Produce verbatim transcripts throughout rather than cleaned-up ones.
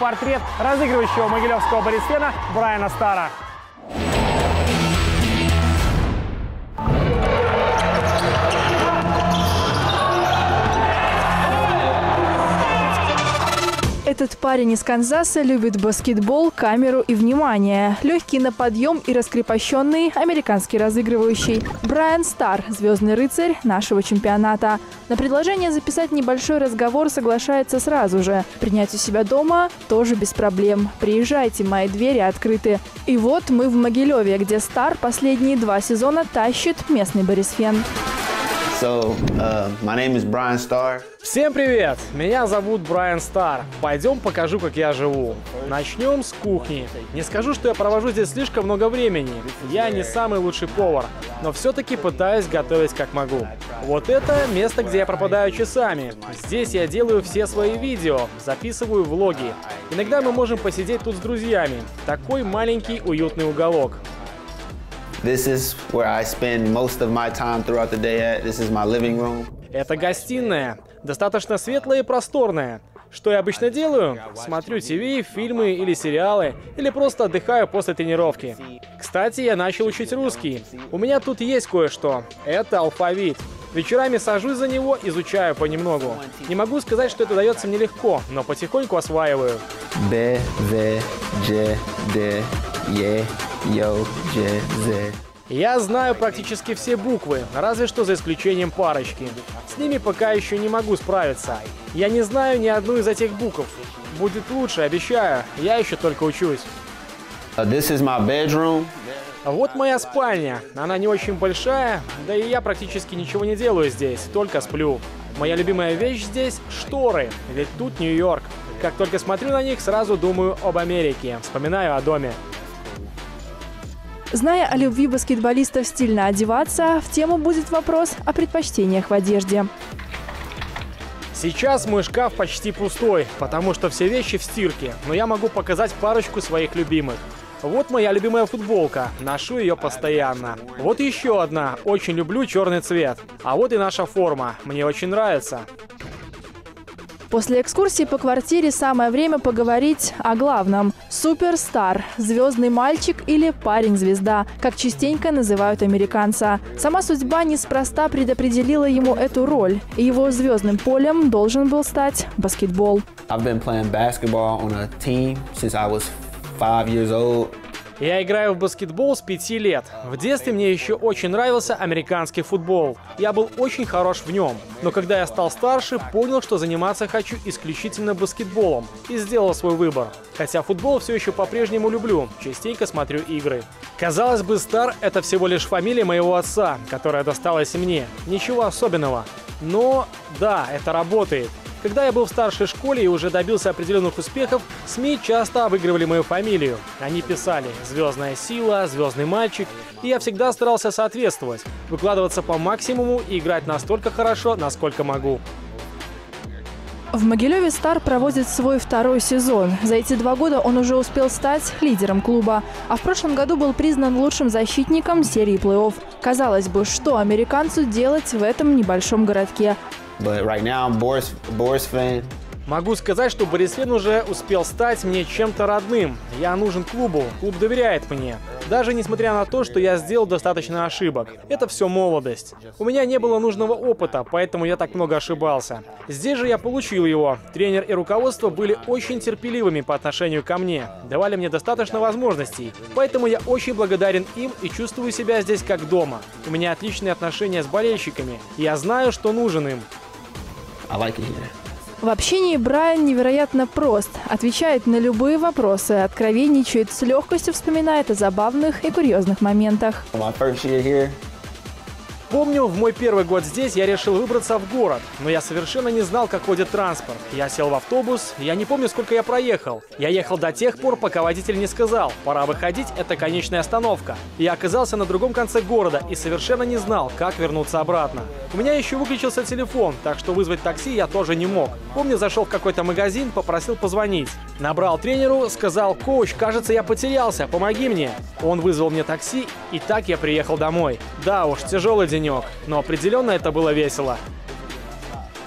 портрет разыгрывающего могилевского Борисфена Брайана Старра. Этот парень из Канзаса любит баскетбол, камеру и внимание. Легкий на подъем и раскрепощенный американский разыгрывающий. Брайан Старр – звездный рыцарь нашего чемпионата. На предложение записать небольшой разговор соглашается сразу же. Принять у себя дома тоже без проблем. Приезжайте, мои двери открыты. И вот мы в Могилеве, где Старр последние два сезона тащит местный Борисфен. So, uh, my name is Brian Starr. Всем привет! Меня зовут Брайан Старр. Пойдем покажу, как я живу. Начнем с кухни. Не скажу, что я провожу здесь слишком много времени. Я не самый лучший повар, но все-таки пытаюсь готовить как могу. Вот это место, где я пропадаю часами. Здесь я делаю все свои видео, записываю влоги. Иногда мы можем посидеть тут с друзьями. Такой маленький уютный уголок. This is where I spend most of my time throughout the day at. This is my living room. Это гостиная. Достаточно светлая и просторная. Что я обычно делаю? Смотрю ТВ, фильмы или сериалы, или просто отдыхаю после тренировки. Кстати, я начал учить русский. У меня тут есть кое-что. Это алфавит. Вечерами сажусь за него, изучаю понемногу. Не могу сказать, что это дается мне легко, но потихоньку осваиваю. Б, В, Ж, Д, Е, Йо, Ж, З. Я знаю практически все буквы, разве что за исключением парочки. С ними пока еще не могу справиться. Я не знаю ни одну из этих букв. Будет лучше, обещаю. Я еще только учусь. Uh, this is my bedroom. Вот моя спальня. Она не очень большая, да и я практически ничего не делаю здесь, только сплю. Моя любимая вещь здесь — шторы, ведь тут Нью-Йорк. Как только смотрю на них, сразу думаю об Америке, вспоминаю о доме. Зная о любви баскетболистов стильно одеваться, в тему будет вопрос о предпочтениях в одежде. Сейчас мой шкаф почти пустой, потому что все вещи в стирке, но я могу показать парочку своих любимых. Вот моя любимая футболка, ношу ее постоянно. Вот еще одна, очень люблю черный цвет. А вот и наша форма, мне очень нравится. После экскурсии по квартире самое время поговорить о главном. Суперстар, звездный мальчик или парень-звезда, как частенько называют американца. Сама судьба неспроста предопределила ему эту роль. И его звездным полем должен был стать баскетбол. I've been playing basketball on a team since I was five years old. Я играю в баскетбол с пяти лет. В детстве мне еще очень нравился американский футбол. Я был очень хорош в нем. Но когда я стал старше, понял, что заниматься хочу исключительно баскетболом. И сделал свой выбор. Хотя футбол все еще по-прежнему люблю. Частенько смотрю игры. Казалось бы, Старр — это всего лишь фамилия моего отца, которая досталась и мне. Ничего особенного. Но да, это работает. Когда я был в старшей школе и уже добился определенных успехов, СМИ часто обыгрывали мою фамилию. Они писали «Звездная сила», «Звездный мальчик», и я всегда старался соответствовать, выкладываться по максимуму и играть настолько хорошо, насколько могу. В Могилеве Старр проводит свой второй сезон. За эти два года он уже успел стать лидером клуба, а в прошлом году был признан лучшим защитником серии плей-офф. Казалось бы, что американцу делать в этом небольшом городке? But right now I'm Boris, Boris fan. Могу сказать, что Борисфен уже успел стать мне чем-то родным. Я нужен клубу, клуб доверяет мне. Даже несмотря на то, что я сделал достаточно ошибок. Это все молодость. У меня не было нужного опыта, поэтому я так много ошибался. Здесь же я получил его. Тренер и руководство были очень терпеливыми по отношению ко мне. Давали мне достаточно возможностей. Поэтому я очень благодарен им и чувствую себя здесь как дома. У меня отличные отношения с болельщиками. И я знаю, что нужен им. I like it here. В общении Брайан невероятно прост, отвечает на любые вопросы, откровенничает, с легкостью вспоминает о забавных и курьезных моментах. My first year here. Помню, в мой первый год здесь я решил выбраться в город, но я совершенно не знал, как ходит транспорт. Я сел в автобус, я не помню, сколько я проехал. Я ехал до тех пор, пока водитель не сказал: пора выходить, это конечная остановка. Я оказался на другом конце города и совершенно не знал, как вернуться обратно. У меня еще выключился телефон, так что вызвать такси я тоже не мог. Помню, зашел в какой-то магазин, попросил позвонить. Набрал тренеру, сказал: коуч, кажется, я потерялся, помоги мне. Он вызвал мне такси, и так я приехал домой. Да уж, тяжелый день. Но определенно это было весело.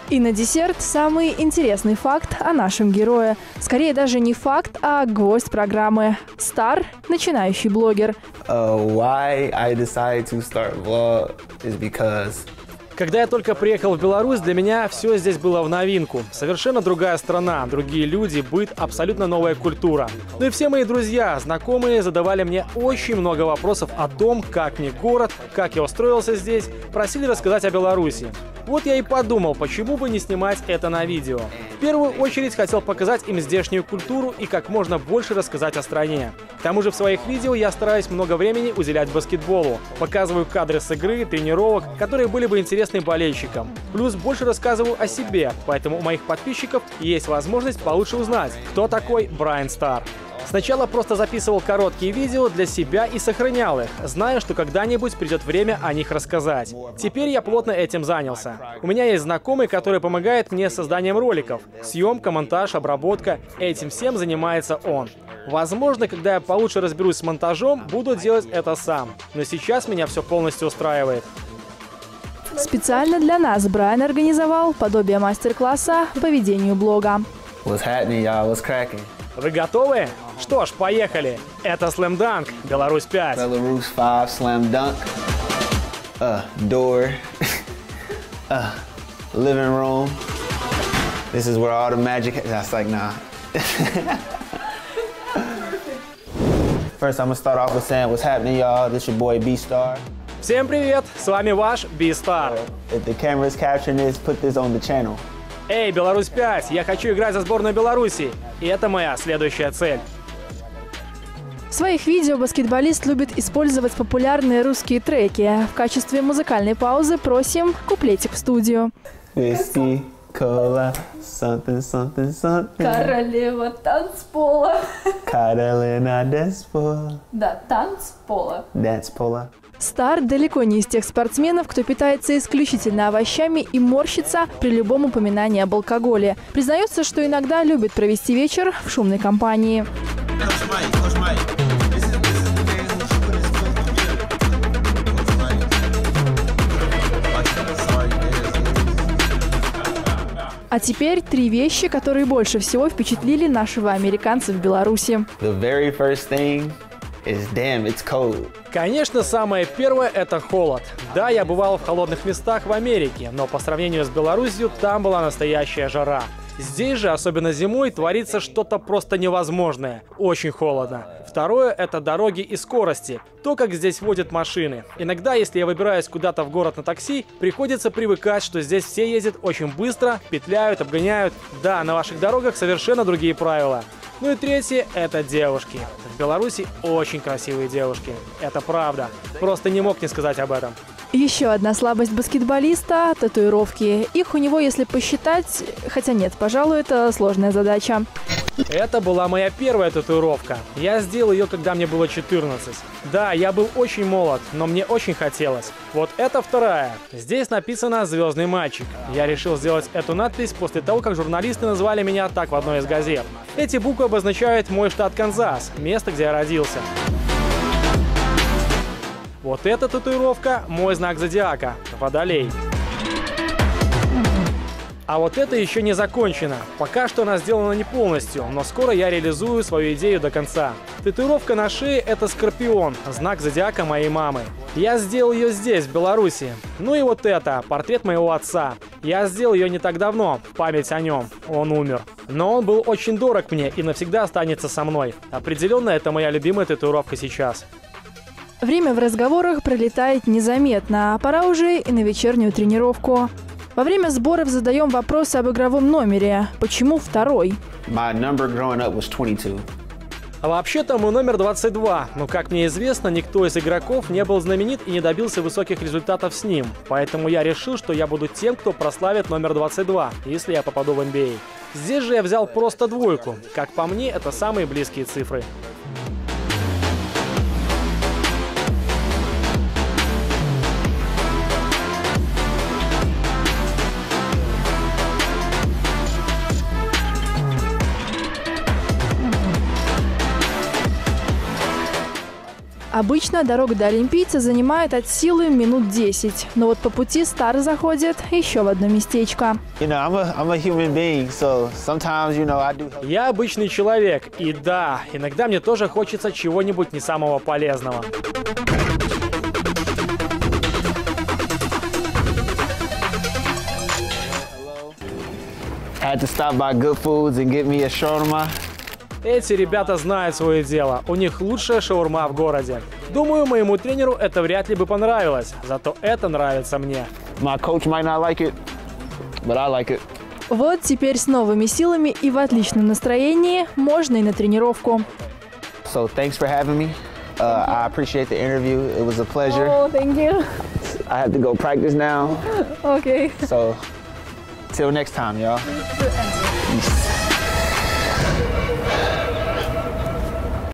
И на десерт самый интересный факт о нашем герое. Скорее даже не факт, а гвоздь программы. Стар – начинающий блогер. Uh, why I decided to start a vlog is because Когда я только приехал в Беларусь, для меня все здесь было в новинку. Совершенно другая страна, другие люди, быт, абсолютно новая культура. Ну и все мои друзья, знакомые задавали мне очень много вопросов о том, как мне город, как я устроился здесь, просили рассказать о Беларуси. Вот я и подумал, почему бы не снимать это на видео. В первую очередь хотел показать им здешнюю культуру и как можно больше рассказать о стране. К тому же в своих видео я стараюсь много времени уделять баскетболу. Показываю кадры с игры, тренировок, которые были бы интересны болельщикам. Плюс больше рассказываю о себе, поэтому у моих подписчиков есть возможность получше узнать, кто такой Брайан Стар. Сначала просто записывал короткие видео для себя и сохранял их, зная, что когда-нибудь придет время о них рассказать. Теперь я плотно этим занялся. У меня есть знакомый, который помогает мне с созданием роликов. Съемка, монтаж, обработка. Этим всем занимается он. Возможно, когда я получше разберусь с монтажом, буду делать это сам. Но сейчас меня все полностью устраивает. Специально для нас Брайан организовал подобие мастер-класса по ведению блога. what's happening, y'all? What's cracking? Вы готовы? Что ж, поехали! Это Slam Dunk, Беларусь пять. Belarus five Slam Dunk. Uh, door. uh, living room. This is where all the magic. That's like nah. First, I'm gonna start off with saying what's happening, y'all. This your boy B-Star. Всем привет! С вами ваш B-Star. If the camera's capturing this, put this on the channel. Эй, Беларусь пять, я хочу играть за сборную Беларуси. И это моя следующая цель. В своих видео баскетболист любит использовать популярные русские треки. В качестве музыкальной паузы просим куплетик в студию. Whiskey, cola, something, something, something. Королева танцпола. Каролина Деспол. Да, танцпола. Дэнспола. Стар далеко не из тех спортсменов, кто питается исключительно овощами и морщится при любом упоминании об алкоголе. Признается, что иногда любит провести вечер в шумной компании. А теперь три вещи, которые больше всего впечатлили нашего американца в Беларуси. The very first thing is damn, it's cold. Конечно, самое первое – это холод. Да, я бывал в холодных местах в Америке, но по сравнению с Беларусью там была настоящая жара. Здесь же, особенно зимой, творится что-то просто невозможное. Очень холодно. Второе – это дороги и скорости. То, как здесь водят машины. Иногда, если я выбираюсь куда-то в город на такси, приходится привыкать, что здесь все ездят очень быстро, петляют, обгоняют. Да, на ваших дорогах совершенно другие правила. Ну и третье – это девушки. В Беларуси очень красивые девушки. Это правда. Просто не мог не сказать об этом. Еще одна слабость баскетболиста – татуировки. Их у него, если посчитать, хотя нет, пожалуй, это сложная задача. Это была моя первая татуировка. Я сделал ее, когда мне было четырнадцать. Да, я был очень молод, но мне очень хотелось. Вот это вторая. Здесь написано «Звездный мальчик». Я решил сделать эту надпись после того, как журналисты назвали меня так в одной из газет. Эти буквы обозначают мой штат Канзас, место, где я родился. Вот эта татуировка – мой знак зодиака – Водолей. А вот это еще не закончено. Пока что она сделана не полностью, но скоро я реализую свою идею до конца. Татуировка на шее – это Скорпион, знак зодиака моей мамы. Я сделал ее здесь, в Беларуси. Ну и вот это – портрет моего отца. Я сделал ее не так давно, в память о нем. Он умер. Но он был очень дорог мне и навсегда останется со мной. Определенно, это моя любимая татуировка сейчас. Время в разговорах пролетает незаметно, а пора уже и на вечернюю тренировку. Во время сборов задаем вопросы об игровом номере. Почему второй? My number growing up was twenty-two. А вообще-то мой номер двадцать два, но, как мне известно, никто из игроков не был знаменит и не добился высоких результатов с ним. Поэтому я решил, что я буду тем, кто прославит номер двадцать два, если я попаду в эн би эй. Здесь же я взял просто двойку. Как по мне, это самые близкие цифры. Обычно дорога до олимпийца занимает от силы минут десять. Но вот по пути Стар заходит еще в одно местечко. You know, I'm a, I'm a human being, so sometimes, you know, I do... Я обычный человек, и да, иногда мне тоже хочется чего-нибудь не самого полезного. Had to stop by Good Foods and get me a shawarma. Эти ребята знают свое дело, у них лучшая шаурма в городе. Думаю, моему тренеру это вряд ли бы понравилось, зато это нравится мне. My coach might not like it, but I like it. Вот теперь с новыми силами и в отличном настроении можно и на тренировку. So thanks for having me. Uh, I appreciate the interview. It was a pleasure. Oh, thank you. I have to go practice now. Okay. So till next time, y'all.